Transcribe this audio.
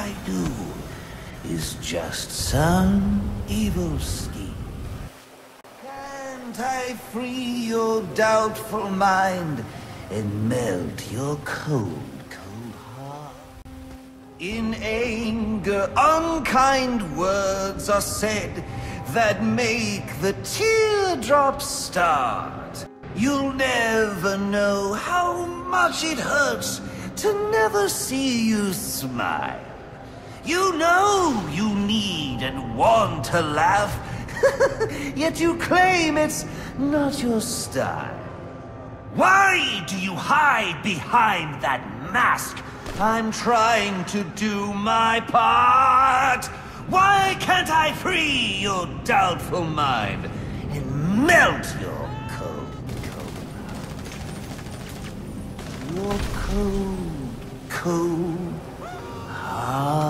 I do is just some evil scheme. Can't I free your doubtful mind and melt your cold, cold heart? In anger, unkind words are said that make the teardrops start. You'll never know how much it hurts to never see you smile. You know you need and want to laugh, yet you claim it's not your style. Why do you hide behind that mask? I'm trying to do my part. Why can't I free your doubtful mind and melt your cold, cold heart? Your cold, cold heart.